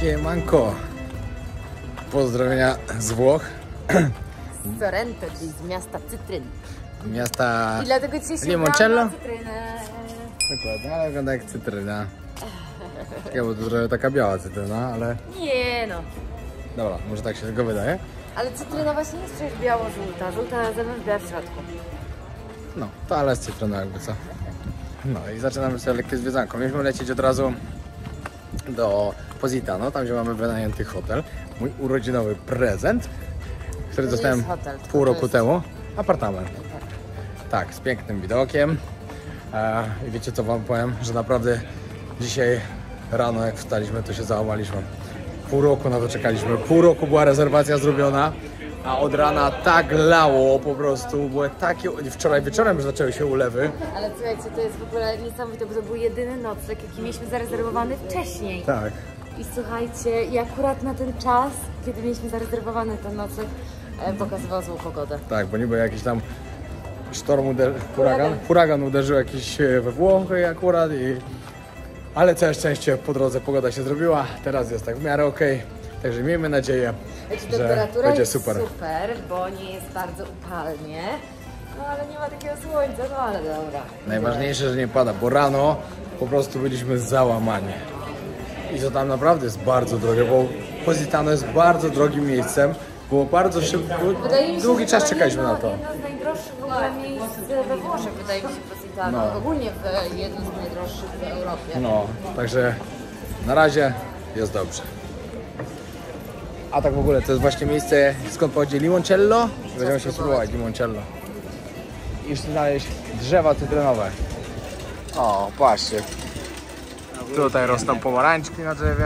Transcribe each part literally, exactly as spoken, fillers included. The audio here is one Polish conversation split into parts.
Siemanko. Pozdrowienia z Włoch. Z Sorrento, czyli z miasta cytryn. Miasta I dlatego dzisiaj się Limoncello. cytrynę. Dokładnie, ale wygląda jak cytryna. Ja, bo to trochę taka biała cytryna, ale... Nie no. Dobra, może tak się tego wydaje. Ale cytryna właśnie jest przecież biało-żółta. Żółta na zewnątrz, biała w środku. No, to ale jest cytryna jakby co. No i zaczynamy sobie lekkie zwiedzanko. Mieliśmy lecieć od razu do Positano, tam gdzie mamy wynajęty hotel. Mój urodzinowy prezent, który To nie dostałem jest hotel, tylko pół to roku jest- temu. Apartament. Tak, z pięknym widokiem. E, I wiecie co wam powiem, że naprawdę dzisiaj rano jak wstaliśmy, to się załamaliśmy. Pół roku na to czekaliśmy. Pół roku była rezerwacja zrobiona, a od rana tak lało po prostu. Były takie... Wczoraj wieczorem już zaczęły się ulewy. Ale słuchajcie, to jest w ogóle niesamowite, bo to był jedyny nocleg, jaki mieliśmy zarezerwowany wcześniej. Tak. I słuchajcie, i akurat na ten czas, kiedy mieliśmy zarezerwowany ten nocleg, e, pokazywał złą pogodę. Tak, bo niby jakiś tam sztorm uderzył, huragan, Huragan. huragan uderzył jakiś e, we Włochy akurat i... Ale całe szczęście po drodze pogoda się zrobiła, teraz jest tak w miarę okej, także miejmy nadzieję, Znaczy, że temperatura będzie jest super. super, bo nie jest bardzo upalnie. No ale nie ma takiego słońca, no ale dobra. Najważniejsze, że nie pada, bo rano po prostu byliśmy załamani. I to tam naprawdę jest bardzo drogie, bo Positano jest bardzo drogim miejscem, było bardzo szybko, Wydaje mi się, długi że czas to czekaliśmy na jedno, to. jedno z najdroższych w ogóle miejsc we Włoszech, wydaje mi się, Positano. No. Ogólnie w jednym z najdroższych w Europie. No, także na razie jest dobrze. A tak w ogóle to jest właśnie miejsce, skąd pochodzi limoncello. Będziemy się spróbować limoncello. I znaleźć drzewa cytrynowe. O, patrzcie. Tutaj rosną pomarańczki na drzewie.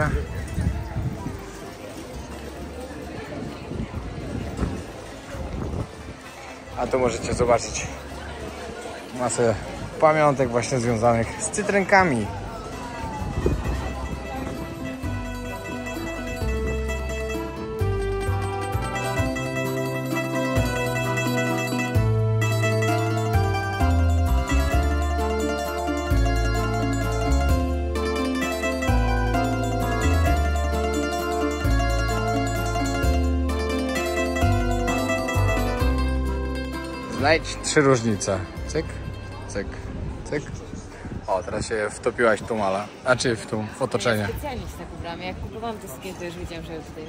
A tu możecie zobaczyć masę pamiątek właśnie związanych z cytrynkami. Znajdź trzy różnice. Cyk, cyk, cyk. O, teraz się wtopiłaś w tą malę. Znaczy w tą w otoczenie. Ja specjalnie się tak ubrałam. Jak kupowałam te sukienki, to już wiedziałam, że ją tutaj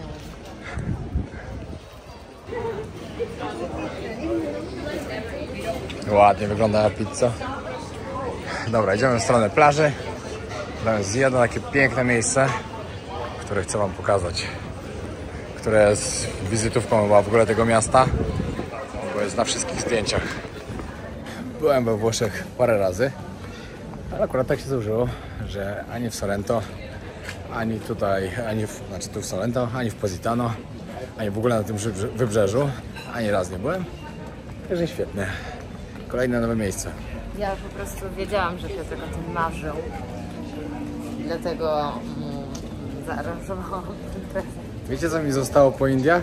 nałożę. Ładnie wygląda pizza. Dobra, idziemy w stronę plaży. Tam jest jedno takie piękne miejsce, które chcę wam pokazać. Które jest wizytówką chyba w ogóle tego miasta. Bo jest na wszystkich zdjęciach. Byłem we Włoszech parę razy, ale akurat tak się złożyło, że ani w Sorrento, ani tutaj, ani w, znaczy tu w Sorrento, ani w Positano, ani w ogóle na tym wybrze- wybrzeżu, ani raz nie byłem. Także świetnie. Kolejne nowe miejsce. Ja po prostu wiedziałam, że Piotrek o tym marzył. Dlatego mu zaaranżowałam ten prezent. Wiecie co mi zostało po Indiach?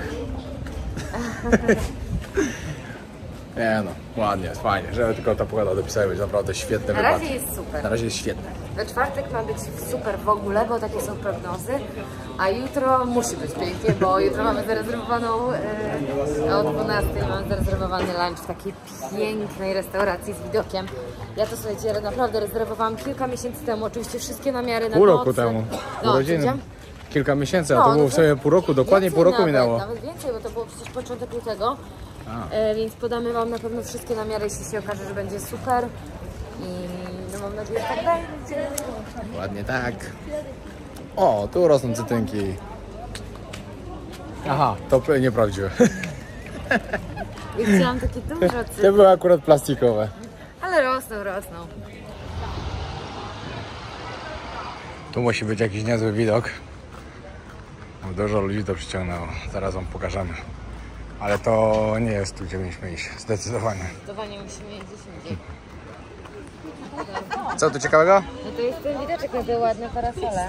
Nie no, ładnie, jest fajnie, żeby tylko ta pogoda dopisała, być naprawdę świetne Na razie wypadki. jest super. Na razie jest świetne. We czwartek ma być super w ogóle, bo takie są prognozy, a jutro musi być pięknie, bo jutro mamy zarezerwowaną e, o dwunastej mamy zarezerwowany lunch w takiej pięknej restauracji z widokiem. Ja to słuchajcie, naprawdę rezerwowałam kilka miesięcy temu, oczywiście wszystkie namiary na Pół roku noce. temu, No, urodziny. widziałem? Kilka miesięcy, a No, to no było w to sobie pół roku, dokładnie pół Więcej roku nawet, minęło. Nawet więcej, bo to było przecież początek lutego, e, więc podamy wam na pewno wszystkie namiary, jeśli się okaże, że będzie super. I no mam nadzieję, że tak będzie. Ładnie tak. O, tu rosną cytrynki. Aha, to nieprawdziwe. Ja chciałam takie dużo Te cytryn, były akurat plastikowe. ale rosną, rosną. Tu musi być jakiś niezły widok. Dużo ludzi to przyciągnęło. Zaraz wam pokażemy. Ale to nie jest tu, gdzie mieliśmy iść. Zdecydowanie. Zdecydowanie musimy iść gdzieś indziej. Co tu ciekawego? No to jest ten widoczek na te ładne parasole.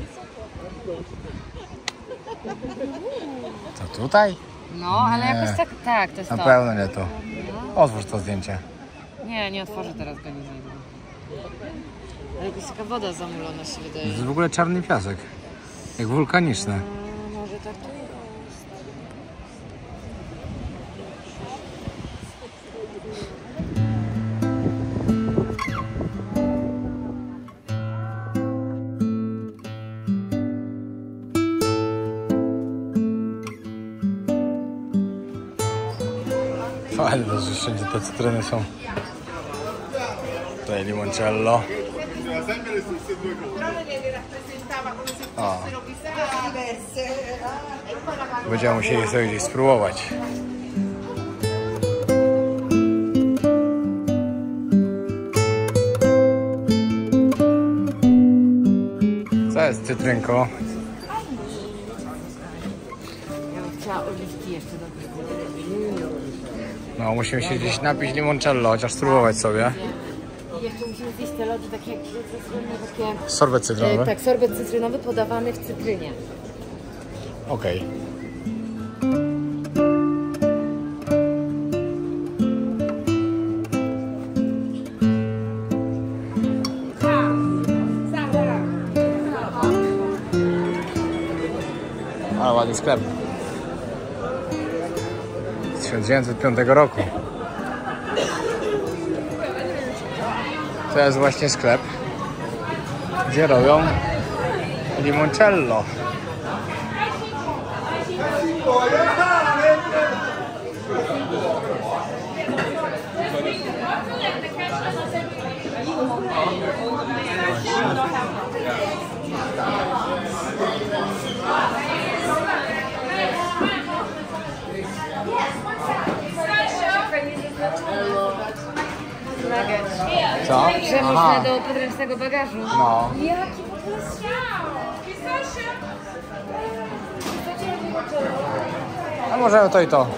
To tutaj? No, ale Nie. jakoś tak, tak, to jest Na to. pewno nie to. Otwórz to zdjęcie. Nie, nie otworzę teraz go, nie znajdę. Ale jakaś taka woda zamulona się To wydaje. jest w ogóle czarny piasek. Jak wulkaniczne. A, może tak tu jest. Fajne, że wszędzie te cytryny są. Tutaj limoncello. O. Będziemy musieli sobie gdzieś spróbować. Co jest cytrynko? Ja bym chciała oliwki jeszcze do No, musimy się gdzieś napić limoncello, chociaż spróbować sobie. I jeszcze musimy zjeść te lody takie, jak takie... Sorbet cytrynowy? E, tak, sorbet cytrynowy podawany w cytrynie. Okej. Ale ładny sklep. Z tysiąc dziewięćset piątego roku. To jest właśnie sklep, gdzie robią limoncello. Co? Że Aha. można do podręcznego bagażu. No. Jaki potencjał! A możemy to i to.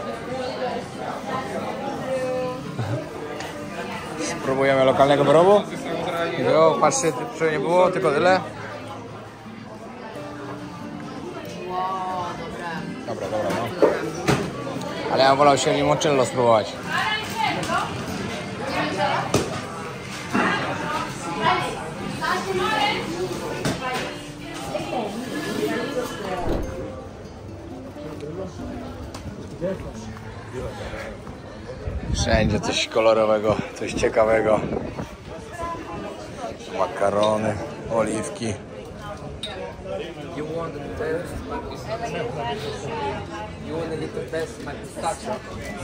Spróbujemy lokalnego wyrobu. Jo, patrzcie, czy nie było, tylko tyle. Wow, dobra. Dobra, dobra, no. Ale ja wolał się limoncello spróbować. Wszędzie coś kolorowego, coś ciekawego. Makarony, oliwki. You want the best, you want a little best pistachio.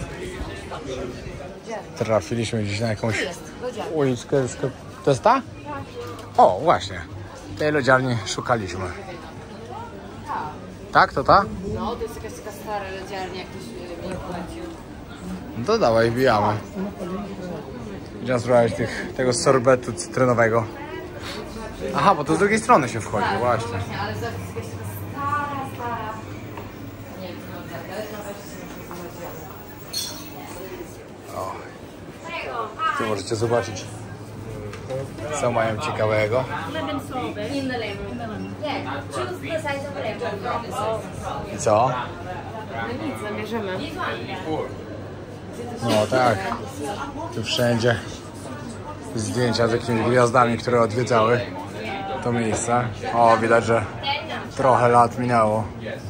Trafiliśmy gdzieś na jakąś Jest, lodziarnia. uliczkę. To jest ta? O, właśnie. Tej lodziarni szukaliśmy. Tak, to ta? No, to jest jakaś taka stara lodziarnia, jak ktoś mi płacił. No to dawaj, wbijamy. Będziemy spróbować tych, tego sorbetu cytrynowego. Aha, bo to z drugiej strony się wchodzi, właśnie. Właśnie, ale to jest jakaś taka stara, stara. Nie wiem, co mam ale to weź O. Tu możecie zobaczyć, co mają ciekawego. Lemon sorbet. In the lemon. Yeah, choose the size of lemon. I co? No nic, zamierzymy. No tak. Tu wszędzie zdjęcia z jakimiś gwiazdami, które odwiedzały to miejsce. O, widać, że trochę lat minęło.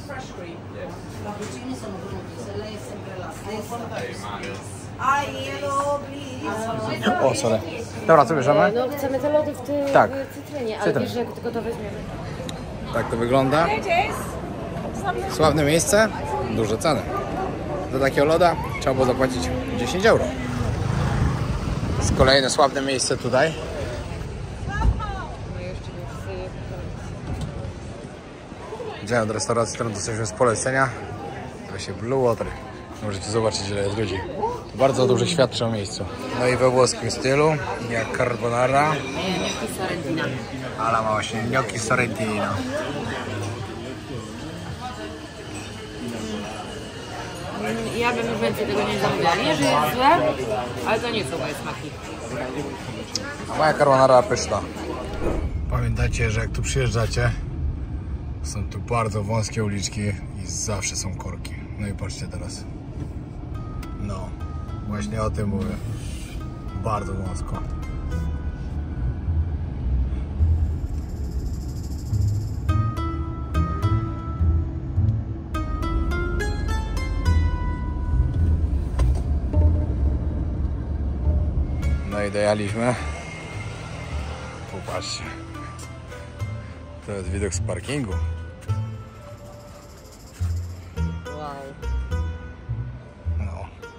O, sorry. Dobra, co bierzemy? No, chcemy te lody w, ty, Tak. w cytrynie, ale Cytryn. wiesz, że jak tylko to weźmiemy. Tak to wygląda. Sławne miejsce, duże ceny. Za takiego loda trzeba było zapłacić dziesięć euro. Jest kolejne sławne miejsce tutaj. No jeszcze więc... Idziemy do restauracji, którą dostaliśmy z polecenia. To się Blue Water. Możecie zobaczyć, ile jest ludzi. To bardzo dobrze świadczy o miejscu. No i we włoskim stylu, jak carbonara. Gnocchi Sorrentina. Ale ma właśnie gnocchi Sorrentino. Ja bym już więcej tego nie zamówiła. Nie, że jest złe, ale to nie są moje smaki. Moja carbonara pyszna. Pamiętajcie, że jak tu przyjeżdżacie, są tu bardzo wąskie uliczki i zawsze są korki. No i patrzcie teraz. No, właśnie o tym mówię. Bardzo wąsko. i dojechaliśmy. Popatrzcie. To jest widok z parkingu. Wow. No.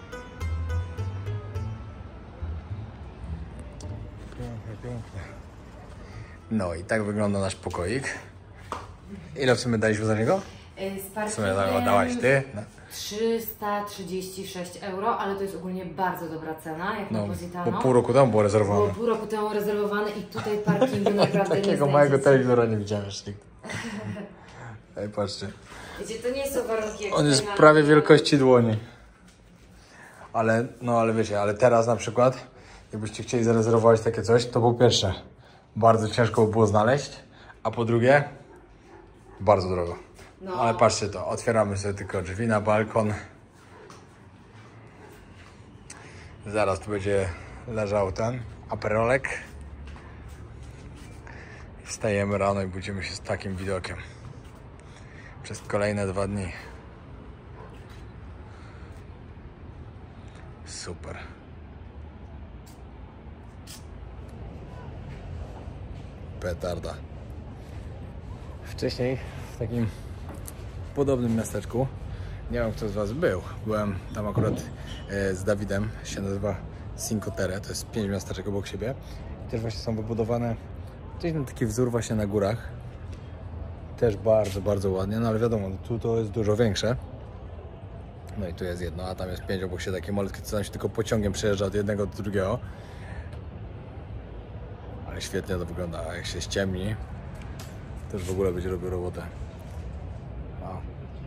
Pięknie, pięknie. No i tak wygląda nasz pokoik. Ile w sumie daliśmy za niego? Z W sumie da- dałaś ty? No. trzysta trzydzieści sześć euro, ale to jest ogólnie bardzo dobra cena, jak No, na Positano. bo pół roku temu było Było rezerwowane. pół roku temu rezerwowane i tutaj parkingu naprawdę nie Takiego małego znajdziecie. telewizora nie widziałem jeszcze nigdy. Ej, patrzcie. Wiecie, to nie są warunki jak On jest tutaj na- prawie wielkości dłoni. Ale, no ale wiecie, ale teraz na przykład, jakbyście chcieli zarezerwować takie coś, to po pierwsze, bardzo ciężko by było znaleźć, a po drugie, bardzo drogo. No. Ale patrzcie to, otwieramy sobie tylko drzwi na balkon. Zaraz tu będzie leżał ten aperolek. Wstajemy rano i budzimy się z takim widokiem. Przez kolejne dwa dni. Super. Petarda. Wcześniej w takim podobnym miasteczku, nie wiem kto z was był, byłem tam akurat e, z Dawidem, się nazywa Cinque Terre, to jest pięć miasteczek obok siebie. I też właśnie są wybudowane, gdzieś tam taki wzór właśnie na górach. Też bardzo, bardzo ładnie, no ale wiadomo, tu to jest dużo większe. No i tu jest jedno, a tam jest pięć obok siebie, takie malutkie, co tam się tylko pociągiem przejeżdża od jednego do drugiego. Ale świetnie to wygląda, a jak się ściemni, to już w ogóle będzie robił robotę. O.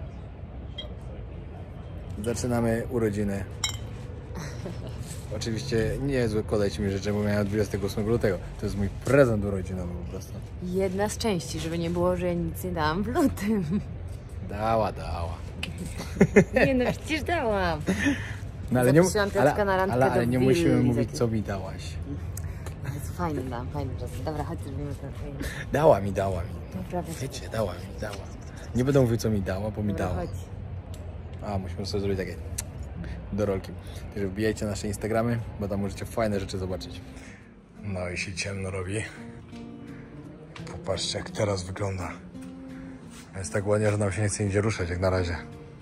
Zaczynamy urodziny. Oczywiście nie odkładajcie mi życzeń, bo miałem dwudziestego ósmego lutego. To jest mój prezent urodzinowy po prostu. Jedna z części, żeby nie było, że ja nic nie dałam w lutym. Dała, dała. Nie no, przecież dałam. No ale nie, Zaprosiłam ale, Piotrka na randkę ale, do ale nie willi musimy mówić, takiej. co mi dałaś. Jest fajny dam, fajny czas. Dobra, chodź, zrobimy ten fajny. Dała mi, dała mi. Dobra, weź. Wiecie, dała mi, dała. Nie będę mówił, co mi dała, bo mi Dobra, dała. chodź. A, musimy sobie zrobić takie do rolki. Także wbijajcie nasze Instagramy, bo tam możecie fajne rzeczy zobaczyć. No i się ciemno robi. Popatrzcie, jak teraz wygląda. Jest tak ładnie, że nam się nie chce nigdzie ruszać, jak na razie.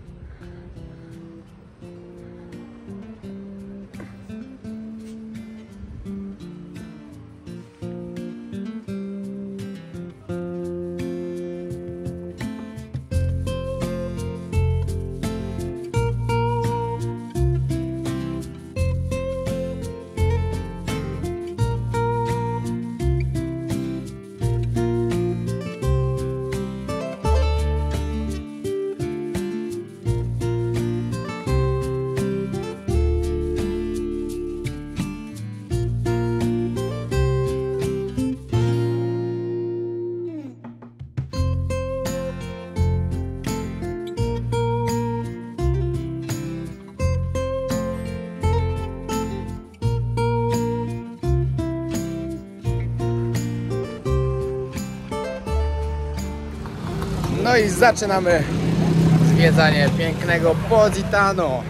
No i zaczynamy zwiedzanie pięknego Positano.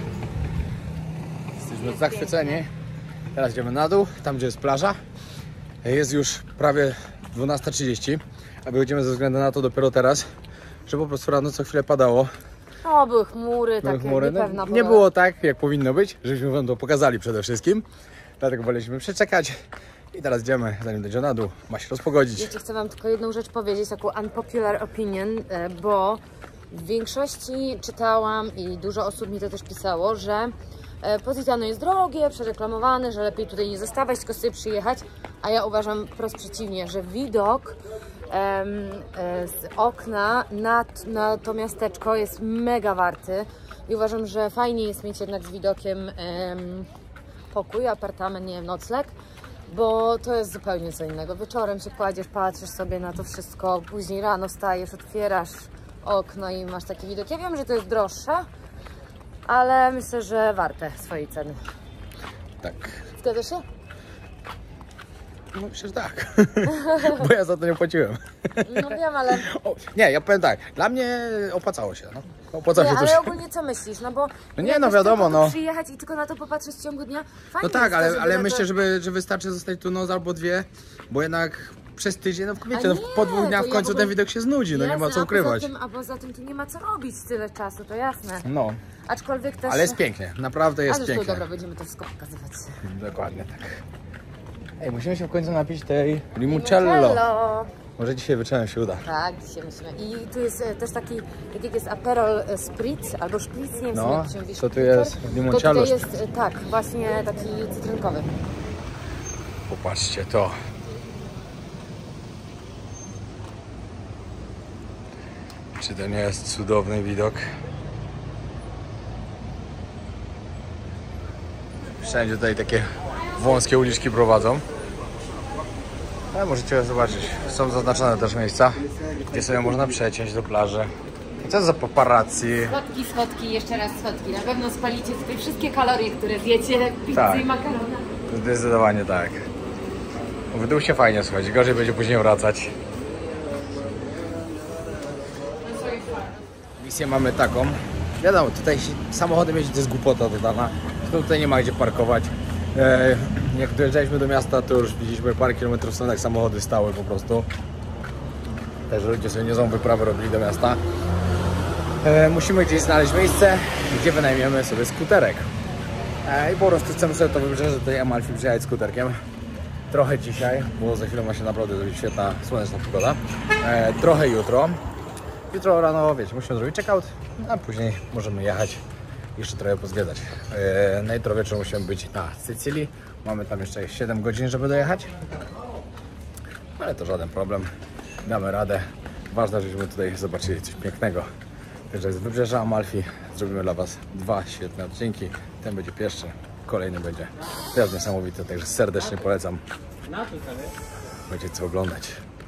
Jesteśmy zachwyceni. Teraz idziemy na dół, tam gdzie jest plaża. Jest już prawie dwunasta trzydzieści, a wychodzimy ze względu na to dopiero teraz, że po prostu rano co chwilę padało. O, były chmury, Były takie chmury. No, niepewna nie pogoda. było tak, jak powinno być, żebyśmy wam to pokazali przede wszystkim. Dlatego woleliśmy przeczekać. I teraz idziemy, zanim dojdzie na dół, ma się rozpogodzić. Wiecie, chcę wam tylko jedną rzecz powiedzieć, taką unpopular opinion, e, bo w większości czytałam i dużo osób mi to też pisało, że e, Positano jest drogie, przereklamowane, że lepiej tutaj nie zostawać, tylko sobie przyjechać, a ja uważam wprost przeciwnie, że widok em, e, z okna na, na to miasteczko jest mega warty i uważam, że fajnie jest mieć jednak z widokiem em, pokój, apartament, nie wiem, nocleg, bo to jest zupełnie co innego. Wieczorem się kładziesz, patrzysz sobie na to wszystko, później rano wstajesz, otwierasz okno i masz taki widok. Ja wiem, że to jest droższe, ale myślę, że warte swojej ceny. Tak. Zgadzasz się? No myślę, że tak. Bo ja za to nie płaciłem. No wiem, ale... O, nie, ja powiem tak, dla mnie opłacało się, no. Opłacało Nie, się ale to... ogólnie co myślisz? No bo... No nie, no wiadomo, tylko tu no. przyjechać i tylko na to popatrzeć w ciągu dnia? Fajnie No tak, jest to, ale, żeby ale na myślę, to... żeby, że wystarczy zostać tu noc albo dwie, bo jednak przez tydzień, no wiecie, A no, nie, po dwóch dniach to w ja końcu w ogóle- ten widok się znudzi, no nie ma Jasne, co a ukrywać. poza tym, a poza tym tu nie ma co robić tyle czasu, to jasne. No, Aczkolwiek też... ale jest pięknie, naprawdę jest Ale to pięknie. dobra, będziemy to wszystko pokazywać. Dokładnie tak. Ej, musimy się w końcu napić tej limoncello. Limoncello. Może dzisiaj wieczorem się uda. Tak, dzisiaj musimy. I tu jest e, też taki, tak jak jest Aperol e, Spritz albo Spritz, nie wiem No, jak to się mówi. to tu szpicer, jest to limoncello tutaj jest, e, tak, właśnie taki cytrynkowy. Popatrzcie to. Czy to nie jest cudowny widok? Wszędzie tutaj takie wąskie uliczki prowadzą. Ale możecie zobaczyć, są zaznaczone też miejsca, gdzie sobie można przeciąć do plaży. I co za paparazzi? Schodki, schodki, jeszcze raz schodki. Na pewno spalicie tutaj wszystkie kalorie, które wiecie, pizzy Tak. i makarona. Zdecydowanie tak. W dół się fajnie schodzi, gorzej będzie później wracać. Misję mamy taką. Wiadomo, tutaj się samochodem jeździć to jest głupota dodana. Tutaj nie ma gdzie parkować. E, jak dojeżdżaliśmy do miasta, to już widzieliśmy parę kilometrów stąd, jak samochody stały po prostu. Także ludzie sobie niezłą wyprawę robili do miasta. E, musimy gdzieś znaleźć miejsce, gdzie wynajmiemy sobie skuterek. E, I po prostu chcemy sobie to wybrzeże tutaj Amalfi przyjechać skuterkiem. Trochę dzisiaj, bo za chwilę ma się naprawdę zrobić świetna, słoneczna pogoda. E, trochę jutro. Jutro rano, wiecie, musimy zrobić check-out, a później możemy jechać i jeszcze trochę pozwiedzać. E, na jutro wieczór musimy być na Sycylii. Mamy tam jeszcze siedem godzin, żeby dojechać. Ale to żaden problem. Damy radę. Ważne, żebyśmy tutaj zobaczyli coś pięknego. Także z wybrzeża Amalfi zrobimy dla Was dwa świetne odcinki. Ten będzie pierwszy, kolejny będzie też niesamowity, także serdecznie polecam. Będzie co oglądać.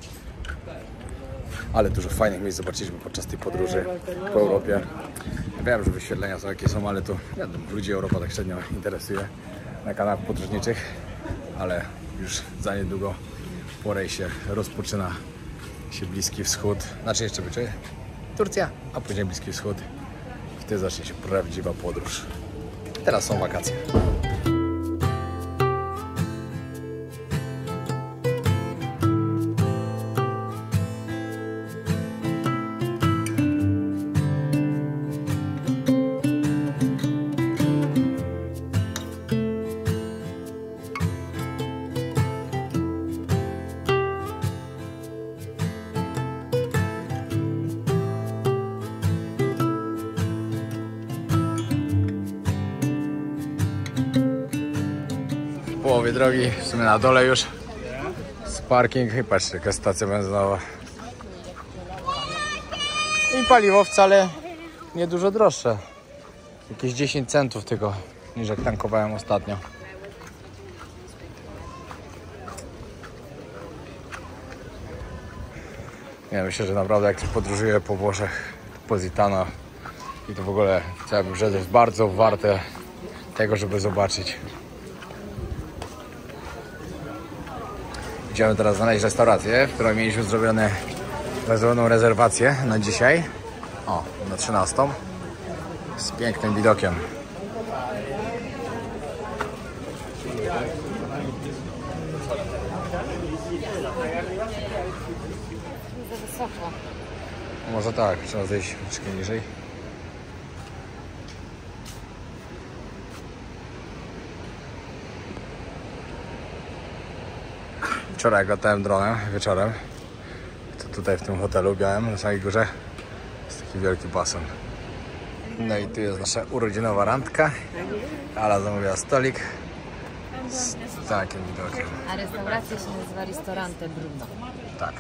Ale dużo fajnych miejsc zobaczyliśmy podczas tej podróży po Europie. Wiem, że wyświetlenia są jakie są, ale to wiadomo, ludzi Europa tak średnio interesuje na kanałach podróżniczych, ale już za niedługo po rejsie rozpoczyna się Bliski Wschód, znaczy jeszcze będzie Turcja, a później Bliski Wschód. Wtedy zacznie się prawdziwa podróż. Teraz są wakacje. W połowie drogi, w sumie na dole już jest parking i patrzcie, jaka stacja benzynowa. I paliwo wcale nie dużo droższe. Jakieś dziesięć centów tylko niż jak tankowałem ostatnio. Ja myślę, że naprawdę jak podróżuję po Włoszech, Positano i to w ogóle całe wybrzeże jest bardzo warte tego, żeby zobaczyć. Idziemy teraz znaleźć restaurację, w której mieliśmy zrobione, zrobioną rezerwację na dzisiaj. O, na trzynastą. Z pięknym widokiem. Za wysoko. Może tak, trzeba zejść troszkę niżej. Wczoraj jak latałem dronem wieczorem, to tutaj w tym hotelu białym na samej górze jest taki wielki basen. No i tu jest nasza urodzinowa randka. Ala zamówiła stolik z takim widokiem. A restauracja się nazywa Ristorante Bruno. Tak.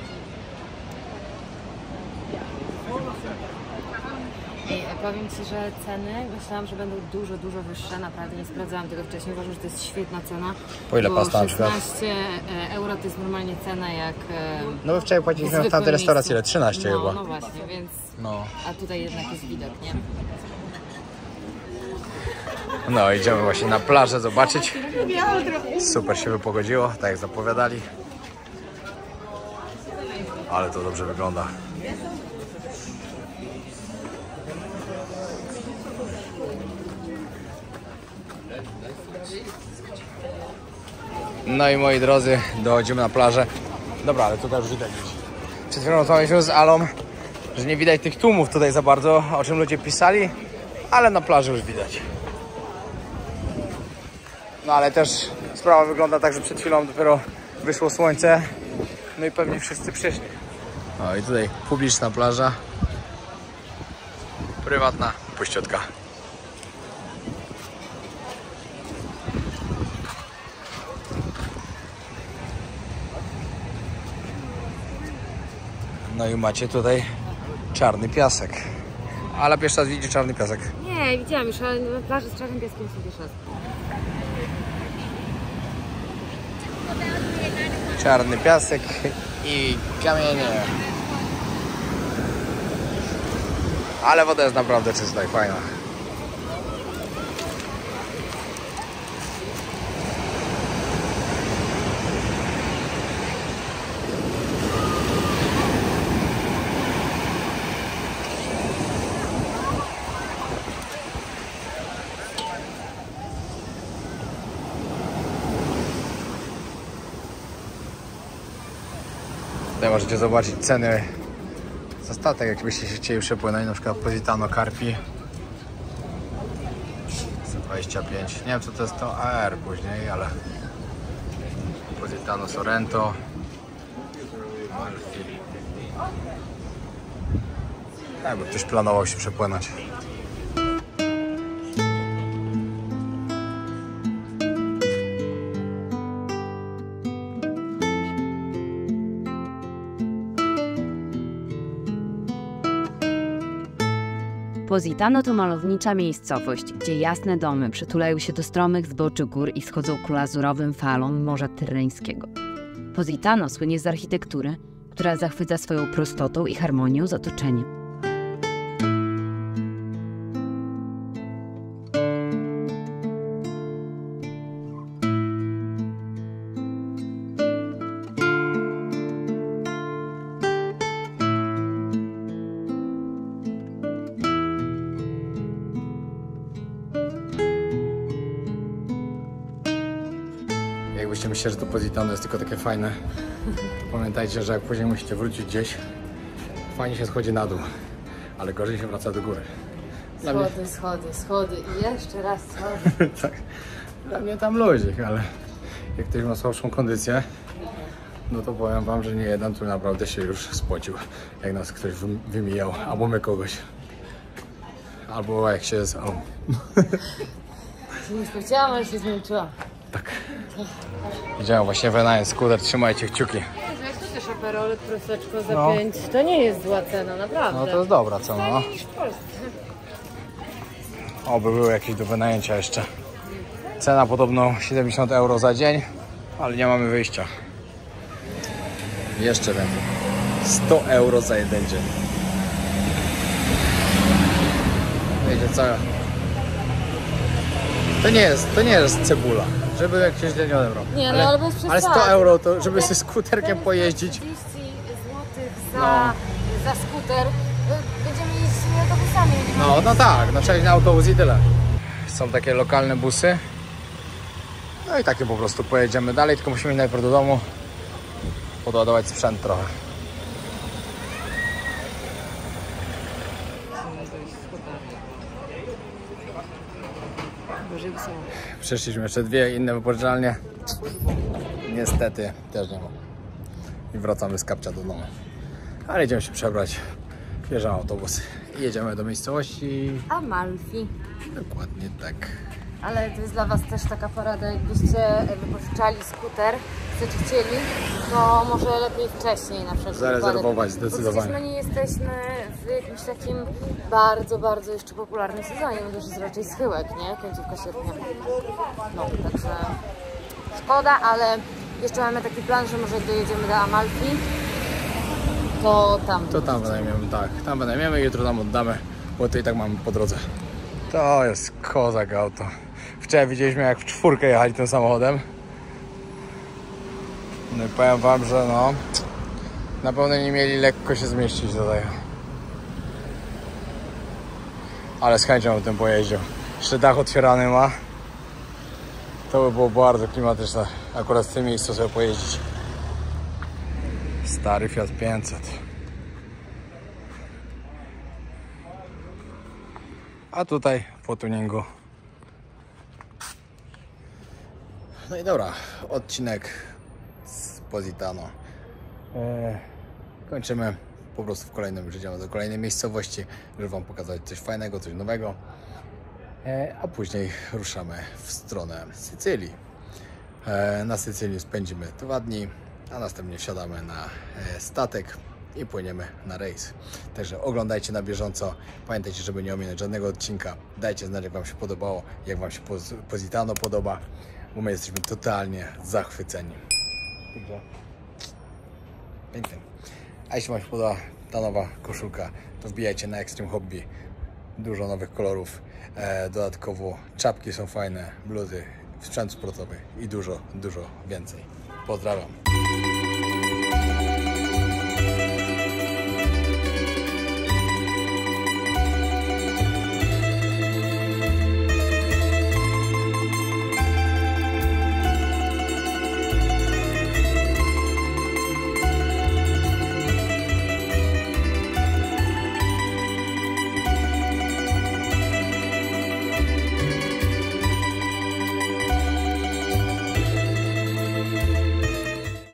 I powiem Ci, że ceny myślałam, że będą dużo, dużo wyższe. Naprawdę nie sprawdzałam tego wcześniej. Uważam, że to jest świetna cena. Po ile bo pasta na przykład? szesnaście euro to jest normalnie cena jak... No my wczoraj płaciliśmy w tamtej restauracji ile? trzynaście no, chyba. No właśnie, więc... No. A tutaj jednak jest widok, nie? No, idziemy właśnie na plażę zobaczyć. Super się wypogodziło, tak jak zapowiadali. Ale to dobrze wygląda. No i moi drodzy, dochodzimy na plażę. Dobra, ale tutaj już widać gdzieś. Przed chwilą rozmawialiśmy z Alą, że nie widać tych tłumów tutaj za bardzo, o czym ludzie pisali, ale na plaży już widać. No ale też sprawa wygląda tak, że przed chwilą dopiero wyszło słońce, no i pewnie wszyscy przyszli. No i tutaj publiczna plaża, prywatna puściotka. No i macie tutaj czarny piasek. Ale pierwszy raz widzi czarny piasek. Nie, widziałam już, ale na plaży z czarnym piaskiem się pierwszy raz. Czarny piasek i kamienie. Ale woda jest naprawdę czysta i fajna. Tutaj możecie zobaczyć ceny za statek, jakbyście się chcieli przepłynąć, na przykład Positano Carpi sto dwadzieścia pięć. Nie wiem co to jest to A R później, ale Positano Sorrento, Malfi. Jakby ktoś planował się przepłynąć. Positano to malownicza miejscowość, gdzie jasne domy przytulają się do stromych zboczy gór i schodzą ku lazurowym falom Morza Tyrreńskiego. Positano słynie z architektury, która zachwyca swoją prostotą i harmonią z otoczeniem. Jakbyście myśleli, że to Positano jest tylko takie fajne, pamiętajcie, że jak później musicie wrócić gdzieś, fajnie się schodzi na dół, ale gorzej się wraca do góry. Dla Schody, mnie... schody, schody i jeszcze raz schody. tak. Dla mnie tam ludzik, ale jak ktoś ma słabszą kondycję, no to powiem wam, że nie jeden tu naprawdę się już spocił, jak nas ktoś wymijał, albo my kogoś. Albo jak się jest... O. Się nie spociłam, ale się zmęczyłam. Tak. Widziałem właśnie wynająć skuter, trzymajcie kciuki. Jak to też aperol, proseczko za No. pięć, to nie jest zła cena, naprawdę. No to jest dobra cena, no. Taniej niż w Polsce. Oby były jakieś do wynajęcia jeszcze. Cena podobno siedemdziesiąt euro za dzień, ale nie mamy wyjścia. Jeszcze więcej. sto euro za jeden dzień. Wiecie co? To nie jest, to nie jest cebula, żeby jakieś dzień odebrał. Nie, no ale bez przesady. Ale sto euro to, żeby sobie skuterkiem pojeździć. trzydzieści złotych za, No. za skuter. Będziemy jeździć autobusami. No, no tak, no trzeba na autobus i tyle. Są takie lokalne busy. No i takie po prostu pojedziemy dalej, tylko musimy iść najpierw do domu, podładować sprzęt trochę. Przeszliśmy jeszcze dwie inne wypożyczalnie. Niestety też nie ma. I wracamy z Kapcia do domu. Ale idziemy się przebrać. Bierzemy autobus i jedziemy do miejscowości. Amalfi. Dokładnie tak. Ale to jest dla Was też taka porada, jakbyście wypożyczali skuter, chcecie chcieli, to może lepiej wcześniej na przykład. Zarezerwować zdecydowanie. Bo przecież my nie jesteśmy w jakimś takim bardzo, bardzo jeszcze popularnym sezonie, bo to już jest raczej schyłek, nie? Końcówka sierpnia. No, także szkoda, ale jeszcze mamy taki plan, że może dojedziemy do Amalfi, to tam. To tam wynajmiemy, tak. Tam wynajmiemy i jutro tam oddamy, bo to i tak mamy po drodze. To jest kozak auto. Wczoraj widzieliśmy, jak w czwórkę jechali tym samochodem. No i powiem wam, że no na pewno nie mieli lekko się zmieścić tutaj. Ale z chęcią o tym pojeździł. Jeszcze dach otwierany ma. To by było bardzo klimatyczne. Akurat w tym miejscu sobie pojeździć. Stary Fiat pięćset. A tutaj po tuningu. No i dobra, odcinek z Positano. Eee, kończymy po prostu w kolejnym, już idziemy do kolejnej miejscowości, żeby wam pokazać coś fajnego, coś nowego. Eee, a później ruszamy w stronę Sycylii. Eee, na Sycylii spędzimy dwa dni, a następnie wsiadamy na e, statek i płyniemy na rejs. Także oglądajcie na bieżąco. Pamiętajcie, żeby nie ominąć żadnego odcinka. Dajcie znać, jak wam się podobało, jak wam się Positano podoba, bo my jesteśmy totalnie zachwyceni. Także pięknie. A jeśli wam się podoba ta nowa koszulka, to wbijajcie na Extreme Hobby. Dużo nowych kolorów. E, dodatkowo czapki są fajne, bluzy, sprzęt sportowy i dużo, dużo więcej. Pozdrawiam.